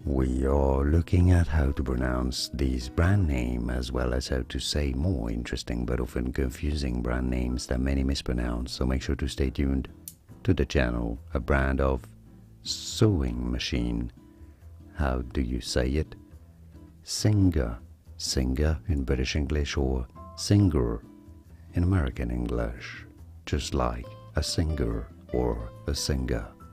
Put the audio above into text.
We are looking at how to pronounce these brand names as well as how to say more interesting but often confusing brand names that many mispronounce, so make sure to stay tuned to the channel. A brand of sewing machine. How do you say it? Singer. Singer in British English or singer in American English. Just like a singer or a singer.